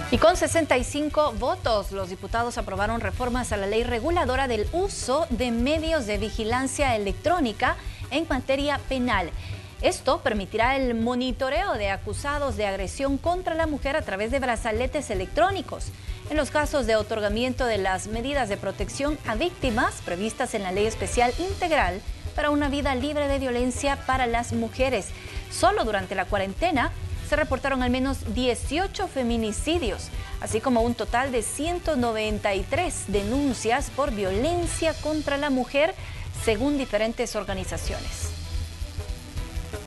Y con 65 votos, los diputados aprobaron reformas a la ley reguladora del uso de medios de vigilancia electrónica en materia penal. Esto permitirá el monitoreo de acusados de agresión contra la mujer a través de brazaletes electrónicos, en los casos de otorgamiento de las medidas de protección a víctimas previstas en la Ley Especial Integral para una vida libre de violencia para las mujeres. Solo durante la cuarentena se reportaron al menos 18 feminicidios, así como un total de 193 denuncias por violencia contra la mujer, según diferentes organizaciones.